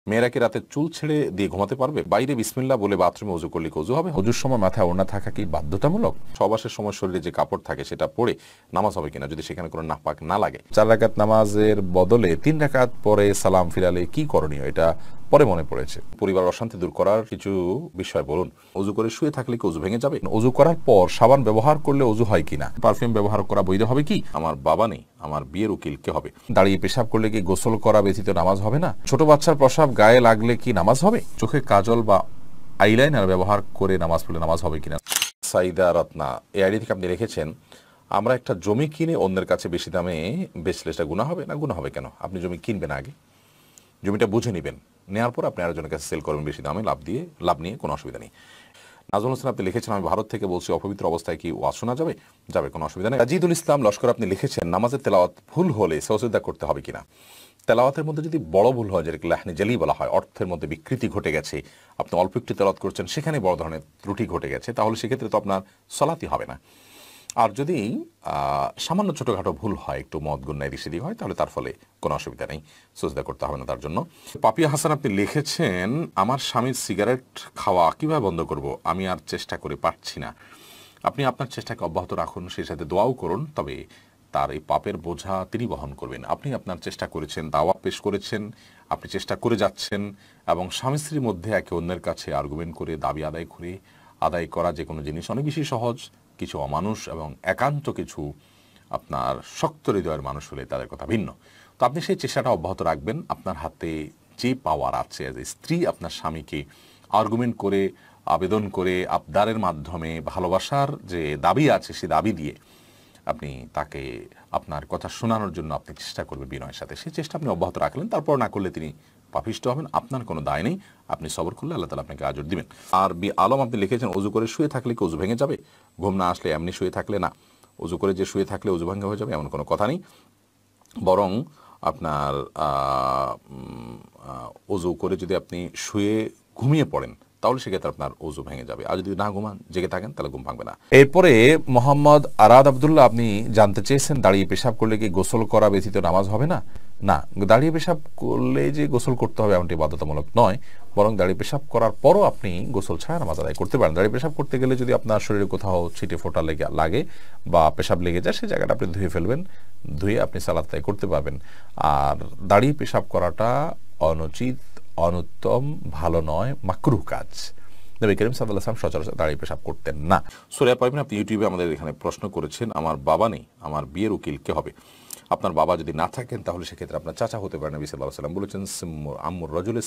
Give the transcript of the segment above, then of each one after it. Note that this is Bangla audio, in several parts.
মেয়েরা কি রাতে চুল ছেড়ে দিয়ে ঘুমাতে পারবে? বাইরে বিসমিল্লাহ বলে বাথরুমে ওযু করলে কি ওযু হবে? ওযুর সময় মাথায় ওড়না থাকা কি বাধ্যতামূলক? সহবাসের সময় শরীরে যে কাপড় থাকে সেটা পরে নামাজ হবে কিনা যদি সেখানে কোনো নাপাক না লাগে? 4 রাকাত নামাজের বদলে 3 রাকাত পরে সালাম ফিরালে কি করণীয়? এটা পরে মনে পড়েছে। পরিবার অশান্তি দূর করার কিছু বিষয় বলুন। ওযু করে শুয়ে থাকলে কি ওযু ভেঙে যাবে? ওযু করার পর সাবান ব্যবহার করলে ওযু হয় কিনা? পারফিউম ব্যবহার করা বৈধ হবে কি? আমার বাবা নেই, আমার বিয়ের উকিল কে হবে? দাঁড়িয়ে পেশাব করলে কি গোসল করা ব্যতীত নামাজ হবে না? ছোট বাচ্চার প্রসাব গায়ে লাগলে কি নামাজ হবে? চোখে কাজল বা আইলাইনার ব্যবহার করে নামাজ পড়লে নামাজ হবে কিনা? সাইদা রত্না এই আইডি থেকে আপনি লিখেছেন, আমরা একটা জমি কিনে অন্যের কাছে বেশি দামে বেচলে সেটা গুনাহ হবে না? গুনাহ হবে কেন? আপনি জমি কিনবেন আগে, জমিটা বুঝে নেবেন, নেওয়ার পর আপনি আরেকজনের কাছে সেল করবেন বেশি দামে, লাভ নিয়ে কোনো অসুবিধা নেই। নাজমুল হোসেন আপনি লিখেছেন, আমি ভারত থেকে বলছি, অপবিত্র অবস্থায় কি ওয়াজ শোনা যাবে? যাবে, কোনো অসুবিধা নেই। রাজিদুল ইসলাম লস্কর আপনি লিখেছেন, নামাজের তেলাওয়াত ভুল হলে সজদা করতে হবে কিনা? তেলাওয়াতের মধ্যে যদি বড় ভুল হয়, যেটাকে লাহনি জালি বলা হয়, অর্থের মধ্যে বিকৃতি ঘটে গেছে, আপনি অল্প একটু তেলাওয়াত করছেন, সেখানে বড় ধরনের ত্রুটি ঘটে গেছে, তাহলে সেক্ষেত্রে তো আপনার সলাতি হবে না। আর যদি সামান্য ছোটোখাটো ভুল হয়, একটু মদ গুন্নায় দিশে দিয়ে হয়, তাহলে তার ফলে কোনো অসুবিধা নেই, সুজদা করতে হবে না তার জন্য। পাপিয়া হাসান আপনি লিখেছেন, আমার স্বামীর সিগারেট খাওয়া কিভাবে বন্ধ করব? আমি আর চেষ্টা করে পারছি না। আপনি আপনার চেষ্টাকে অব্যাহত রাখুন, সেই সাথে দোয়াও করুন, তবে তার এই পাপের বোঝা তিনি বহন করবেন। আপনি আপনার চেষ্টা করেছেন, দাওয়া পেশ করেছেন, আপনি চেষ্টা করে যাচ্ছেন, এবং স্বামী স্ত্রীর মধ্যে একে অন্যের কাছে আর্গুমেন্ট করে দাবি আদায় করা যে কোনো জিনিস অনেক বেশি সহজ। কিছু অমানুষ এবং একান্ত কিছু আপনার শক্ত হৃদয়ের মানুষ হলে তাদের কথা ভিন্ন। তো আপনি সেই চেষ্টাটা অব্যাহত রাখবেন। আপনার হাতে যে পাওয়ার আছে, এজ এ স্ত্রী আপনার স্বামীকে আর্গুমেন্ট করে, আবেদন করে, আবদারের মাধ্যমে, ভালোবাসার যে দাবি আছে সেই দাবি দিয়ে আপনি তাকে আপনার কথা শোনানোর জন্য আপনি চেষ্টা করবেন বিনয়ের সাথে। সেই চেষ্টা আপনি অব্যাহত রাখলেন, তারপর না করলে তিনি পাপিষ্ট হবেন, আপনার কোনো দায় নেই, আপনি সবর করলে আল্লাহ তাআলা আপনাকে আজর দিবেন। আর বি আলম আপনি লিখেছেন, ওযু করে শুয়ে থাকলে কি ওযু ভেঙে যাবে? ঘুম না আসলে এমনি শুয়ে থাকলে না, ওযু করে যে শুয়ে থাকলে ওযু ভঙ্গ হয়ে যাবে এমন কোনো কথা নেই। বরং আপনার ওযু করে যদি আপনি শুয়ে ঘুমিয়ে পড়েন, তাহলে সেক্ষেত্রে আপনার ওযু ভেঙে যাবে। আর যদি না ঘুমান, জেগে থাকেন, তাহলে ঘুম ভাঙবে না। এরপরে মোহাম্মদ আরাদ আব্দুল্লাহ আপনি জানতে চেয়েছেন, দাঁড়িয়ে পেশাব করলে কি গোসল করা ব্যতীত নামাজ হবে না? না, দাঁড়িয়ে পেশাব করলে যে গোসল করতে হবে এমনটি বাধ্যতামূলক নয়, বরং দাঁড়িয়ে পেশাব করার পরও আপনি গোসল ছাড়া নামাজ আদায় করতে পারেন। দাঁড়িয়ে পেশাব করতে গেলে যদি আপনার শরীরে কোথাও ছিটে ফোঁটা লাগে বা পেশাব লেগে যায়, সেই জায়গাটা আপনি ধুয়ে ফেলবেন, ধুয়ে আপনি সালাত আদায় করতে পারবেন। আর দাঁড়িয়ে পেশাব করাটা অনুচিত, অনুত্তম, ভালো নয়, মাকরুহ কাজ। নবী করিম সাল্লাল্লাহু আলাইহি ওয়াসাল্লাম সচরাচর দাঁড়িয়ে পেশাব করতেন না। সূরা পাইবেন আপনি ইউটিউবে আমাদের এখানে প্রশ্ন করেছেন, আমার বাবা নেই, আমার বিয়ের উকিল কে হবে? আপনার বাবা যদি না থাকেন, তাহলে সেক্ষেত্রে আপনার চাচা হতে পারেন। নবী সাল্লাল্লাহু আলাইহি ওয়াসাল্লাম বলেছেন, আম্মুর রাজুলের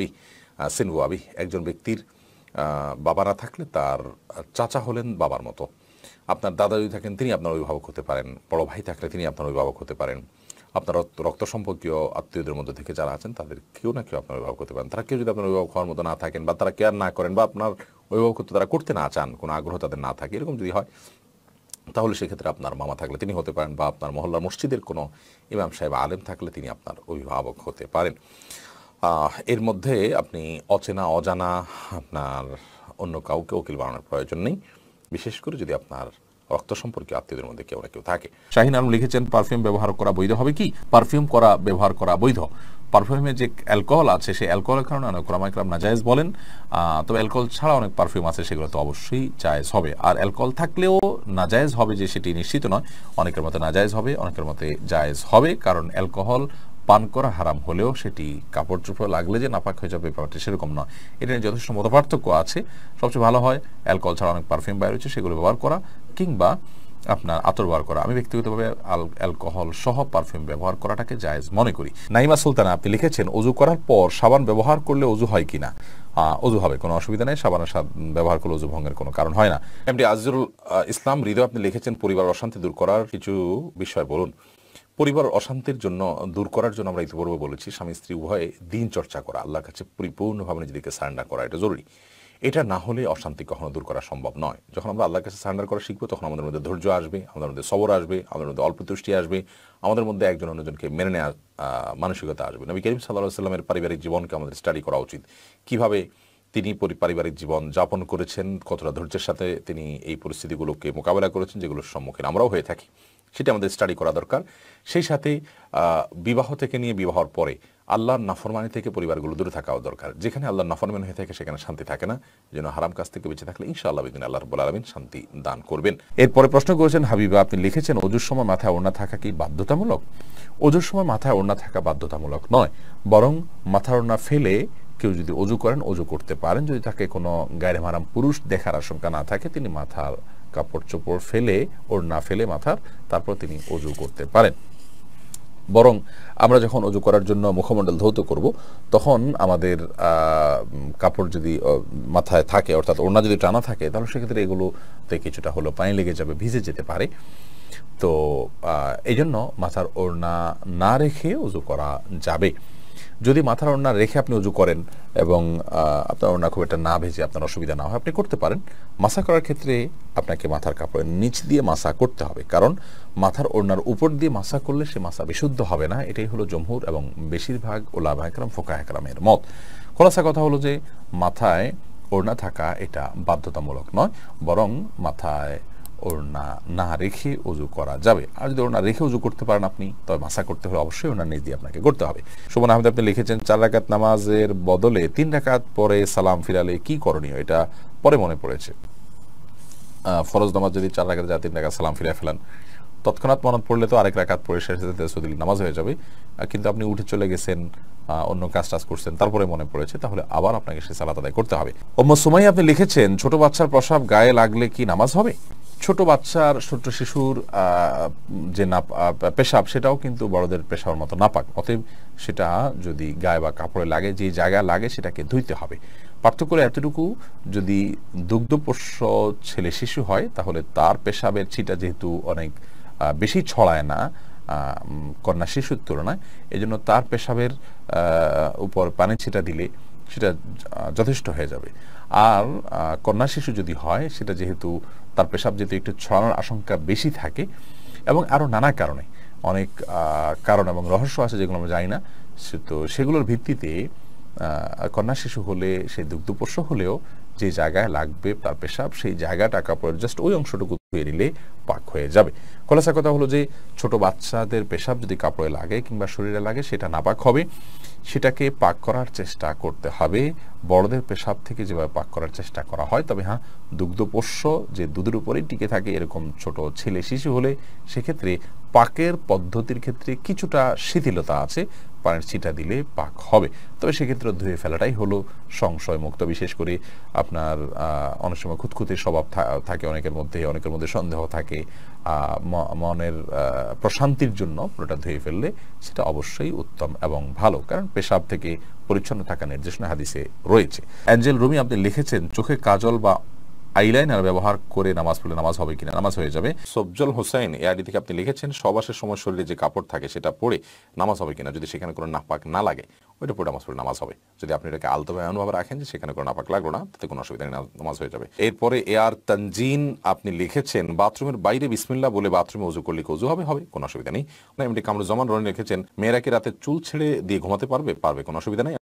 সিনবু আবি, একজন ব্যক্তির বাবা না থাকলে তার চাচা হলেন বাবার মতো। আপনার দাদা যদি থাকেন, তিনি আপনার অভিভাবক হতে পারেন। বড় ভাই থাকলে তিনি আপনার অভিভাবক হতে পারেন। আপনার রক্ত সম্পর্কীয় আত্মীয়দের মধ্যে থেকে যারা আছেন, তাদের কেউ না কেউ আপনার অভিভাবক হতে পারেন। তারা কেউ যদি আপনার অভিভাবক হওয়ার মতো না থাকেন, বা তারা কেয়ার না করেন, বা আপনার অভিভাবকত্ব তারা করতে না চান, কোনো আগ্রহ তাদের না থাকে, এরকম যদি হয়, তাহলে সেক্ষেত্রে আপনার মামা থাকলে তিনি হতে পারেন, বা আপনার মহল্লার মসজিদের কোনো ইমাম সাহেব আলেম থাকলে তিনি আপনার অভিভাবক হতে পারেন। এর মধ্যে আপনি অচেনা অজানা আপনার অন্য কাউকে উকিল বানানোর প্রয়োজন নেই, বিশেষ করে যদি আপনার রক্ত সম্পর্কে আত্মীয়দের মধ্যে কেউ না কেউ থাকে। শাহিন আলম লিখেছেন, পারফিউম ব্যবহার করা বৈধ হবে কি? পারফিউম ব্যবহার করা বৈধ। পারফিউমে যে অ্যালকোহল আছে, সেই অ্যালকোহলের কারণে অনেক ওলামা ইকরাম নাজায়েজ বলেন। তবে অ্যালকোহল ছাড়া অনেক পারফিউম আছে, সেগুলো তো অবশ্যই জায়েজ হবে। আর অ্যালকোহল থাকলেও নাজায়েজ হবে যে সেটি নিশ্চিত নয়, অনেকের মতে নাজায়েজ হবে, অনেকের মতে জায়েজ হবে। কারণ অ্যালকোহল পান করা হারাম হলেও সেটি কাপড় চোপড় লাগলে যে নাপাক হয়ে যাবে ব্যাপারটি সেরকম নয়। এটা নিয়ে যথেষ্ট মতপার্থক্য আছে। সবচেয়ে ভালো হয় অ্যালকোহল ছাড়া অনেক পারফিউম বাইরে হচ্ছে, সেগুলো ব্যবহার করা, কিংবা আপনার আতর ব্যবহার করা। আমি ব্যক্তিগতভাবে অ্যালকোহল সহ পারফিউম ব্যবহার করাটাকে জায়েজ মনে করি। নাইমা সুলতানা আপনি লিখেছেন, ওযু করার পর সাবান ব্যবহার করলে ওযু হয় কিনা? ওযু হবে, কোনো অসুবিধা নেই। সাবানের ব্যবহার করলে ওযু ভঙ্গের কোনো কারণ হয় না। এমডি আজিজুল ইসলাম হৃদয় আপনি লিখেছেন, পরিবার অশান্তি দূর করার কিছু বিষয় বলুন। পরিবার অশান্তির জন্য দূর করার জন্য আমরা ইতিপূর্বে বলেছি, স্বামী স্ত্রী উভয়ে দিন চর্চা করা, আল্লাহর কাছে পরিপূর্ণভাবে নিজেদেরকে সারেন্ডার করা, এটা জরুরি। এটা না হলে অশান্তি কখনো দূর করা সম্ভব নয়। যখন আমরা আল্লাহর কাছে সারেন্ডার করা শিখবো, তখন আমাদের মধ্যে ধৈর্য আসবে, আমাদের মধ্যে সবর আসবে, আমাদের মধ্যে অল্প তুষ্টি আসবে, আমাদের মধ্যে একজন অন্যজনকে মেনে নেওয়ার মানসিকতা আসবে। নবী করিম সাল্লাল্লাহু আলাইহি ওয়াসাল্লামের পারিবারিক জীবনকে আমাদের স্টাডি করা উচিত। কিভাবে তিনি পারিবারিক জীবন যাপন করেছেন, কতটা ধৈর্যের সাথে তিনি এই পরিস্থিতিগুলোকে মোকাবেলা করেছেন, যেগুলোর সম্মুখীন আমরাও হয়ে থাকি, সেটা আমাদের স্টাডি করা দরকার। সেই সাথে বিবাহ থেকে নিয়ে বিবাহর পরে আল্লাহর নাফরমানি থেকে পরিবারগুলো দূরে থাকাও দরকার। যেখানে আল্লাহর নাফরমানি হয়ে থাকে সেখানে শান্তি থাকে না। যেন হারাম কাজ থেকে বেঁচে থাকলে ইনশাআল্লাহ বিদিন আল্লাহ রাব্বুল আলামিন শান্তি দান করবেন। এরপরে প্রশ্ন করেছেন হাবিবা, আপনি লিখেছেন ওযুর সময় মাথায় ওড়না থাকা কি বাধ্যতামূলক? ওযুর সময় মাথায় ওড়না থাকা বাধ্যতামূলক নয়, বরং মাথার ওড়না ফেলে কেউ যদি ওযু করেন ওযু করতে পারেন। যদি তাকে কোনো গায়রে মাহরাম পুরুষ দেখার আশঙ্কা না থাকে তিনি মাথার কাপড় চোপড় ফেলে ওড়না ফেলে মাথার তারপর তিনি ওযু করতে পারেন। বরং আমরা যখন ওযু করার জন্য মুখমণ্ডল ধৌত করব তখন আমাদের কাপড় যদি মাথায় থাকে অর্থাৎ ওড়না যদি টানা থাকে তাহলে সেক্ষেত্রে এগুলোতে কিছুটা হলো পানি লেগে যাবে, ভিজে যেতে পারে। তো এই জন্য মাথার ওড়না না রেখে ওযু করা যাবে। যদি মাথার ওড়না রেখে আপনি ওযু করেন এবং আপনার ওড়না খুব একটা না ভেজে আপনার অসুবিধা না হয় আপনি করতে পারেন। মাসা করার ক্ষেত্রে আপনাকে মাথার কাপড়ের নিচ দিয়ে মাসা করতে হবে, কারণ মাথার ওড়নার উপর দিয়ে মাসা করলে সে মাসা বিশুদ্ধ হবে না। এটাই হলো জমহুর এবং বেশিরভাগ উলামা একরাম ফোকাহ একরামের মত। খোলাসা কথা হলো যে মাথায় ওড়না থাকা এটা বাধ্যতামূলক নয়, বরং মাথায় ওড়না না রেখে ওযু করা যাবে। আর যদি ওড়না রেখে ওযু করতে পারেন আপনি, তবে মাসা করতে হলে অবশ্যই ওড়নার নিচ দিয়ে আপনাকে করতে হবে। সুমন আহমেদ আপনি লিখেছেন 4 রাকাত নামাজের বদলে 3 রাকাত পরে সালাম ফিরালে কি করণীয়? এটা পরে মনে পড়েছে। ফরজ নামাজ যদি 4 রাকাত যায় 3 রাকাত সালাম ফিরে ফেলেন, তৎক্ষণাৎ মনে পড়লে তো আরেক রাকাত পরে শেষে নামাজ হয়ে যাবে। কিন্তু আপনি উঠে চলে গেছেন, অন্য কাজ টাজ করছেন, তারপরে মনে পড়েছে, তাহলে আবার আপনাকে সে সালাত আদায় করতে হবে। উম্মু সুমাইয়া আপনি লিখেছেন ছোট বাচ্চার প্রসাব গায়ে লাগলে কি নামাজ হবে? ছোট বাচ্চার ছোট শিশুর যে পেশাব সেটাও কিন্তু বড়দের পেশাবের মতো নাপাক, অতএব সেটা যদি গায়ে বা কাপড়ে লাগে, যে জায়গায় লাগে সেটাকে ধুইতে হবে। পার্থক্য এতটুকু, যদি দুগ্ধপোষ্য ছেলে শিশু হয় তাহলে তার পেশাবের ছিটা যেহেতু অনেক বেশি ছড়ায় না কন্যা শিশুর তুলনায়, এজন্য তার পেশাবের উপর পানি ছিটা দিলে সেটা যথেষ্ট হয়ে যাবে। আর কন্যা শিশু যদি হয় সেটা যেহেতু তার পেশাব যেহেতু একটু ছড়ানোর আশঙ্কা বেশি থাকে এবং আরও নানা কারণে অনেক কারণ এবং রহস্য আছে যেগুলো আমরা জানি না, তো সেগুলোর ভিত্তিতে কন্যা শিশু হলে সে দুগ্ধপোষ্য হলেও যে জায়গায় লাগবে তার পেশাব সেই জায়গাটা কাপড়ের জাস্ট ওই অংশটুকু ধুয়ে নিলে পাক হয়ে যাবে। খোলাসা কথা হলো যে ছোট বাচ্চাদের পেশাব যদি কাপড়ে লাগে কিংবা শরীরে লাগে সেটা নাপাক হবে, সেটাকে পাক করার চেষ্টা করতে হবে বড়দের পেশাব থেকে যেভাবে পাক করার চেষ্টা করা হয়। তবে হ্যাঁ, দুগ্ধপোষ্য যে দুধের উপরেই টিকে থাকে এরকম ছোট ছেলে শিশু হলে সেক্ষেত্রে পাকের পদ্ধতির ক্ষেত্রে কিছুটা শিথিলতা আছে, পানির ছিটা দিলে পাক হবে। তবে সেক্ষেত্রে ধুয়ে ফেলাটাই হলো সংশয় মুক্ত। বিশেষ করে আপনার অনেক সময় খুঁতখুঁতে স্বভাব থাকে অনেকের মধ্যে সন্দেহ থাকে, মনের প্রশান্তির জন্য পুরোটা ধুয়ে ফেললে সেটা অবশ্যই উত্তম এবং ভালো, কারণ পেশাব থেকে পরিচ্ছন্ন থাকা নির্দেশনা হাদিসে রয়েছে। অ্যাঞ্জেল রুমি আপনি লিখেছেন চোখে কাজল বা আইলাইনার ব্যবহার করে নামাজ পড়লে নামাজ হবে কিনা? নামাজ হয়ে যাবে। সবজল হোসেন এই আইডি থেকে আপনি লিখেছেন সহবাসের সময় শরীরে যে কাপড় থাকে সেটা পরে নামাজ হবে কিনা? যদি সেখানে কোনো নাপাক না লাগে ওইটা পরে নামাজ পড়লে নামাজ হবে। যদি আপনি এটাকে আলতোভাবে অনুভাবে রাখেন যে সেখানে কোনো নাপাক লাগলো না, তাতে কোনো অসুবিধা নেই, নামাজ হয়ে যাবে। এরপরে এআর তানজিন আপনি লিখেছেন বাথরুমের বাইরে বিসমিল্লাহ বলে বাথরুমে ওযু করলে ওযু হবে, কোনো অসুবিধা নেই। এমনি কামরুজ্জামান রনি লিখেছেন মেয়েরা কি রাতে চুল ছেড়ে দিয়ে ঘুমাতে পারবে? কোনো অসুবিধা নেই।